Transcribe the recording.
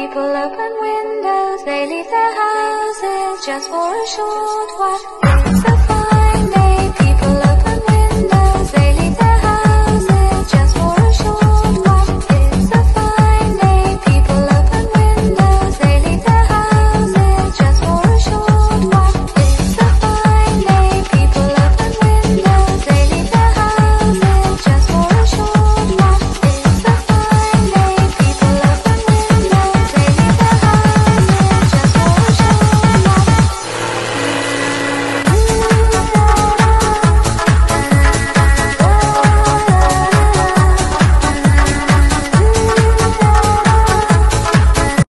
people open windows, they leave their houses just for a short while. It's a